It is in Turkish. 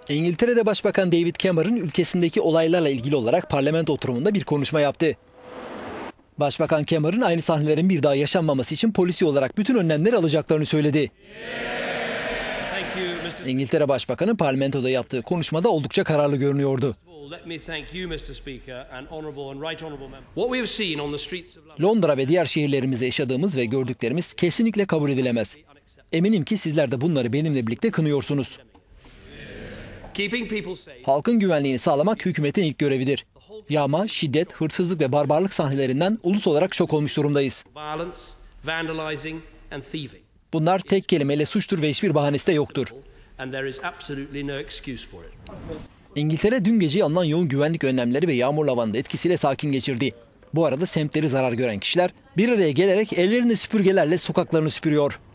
İngiltere'de Başbakan David Cameron ülkesindeki olaylarla ilgili olarak parlamento oturumunda bir konuşma yaptı. Başbakan Cameron aynı sahnelerin bir daha yaşanmaması için polisi olarak bütün önlemleri alacaklarını söyledi. İngiltere Başbakanı parlamentoda yaptığı konuşmada oldukça kararlı görünüyordu. Londra ve diğer şehirlerimizde yaşadığımız ve gördüklerimiz kesinlikle kabul edilemez. Eminim ki sizler de bunları benimle birlikte kınıyorsunuz. Halkın güvenliğini sağlamak hükümetin ilk görevidir. Yağma, şiddet, hırsızlık ve barbarlık sahnelerinden ulus olarak şok olmuş durumdayız. Bunlar tek kelimeyle suçtur ve hiçbir bahanesi de yoktur. İngiltere dün gece alınan yoğun güvenlik önlemleri ve yağmur havanın etkisiyle sakin geçirdi. Bu arada semtleri zarar gören kişiler bir araya gelerek ellerinde süpürgelerle sokaklarını süpürüyor.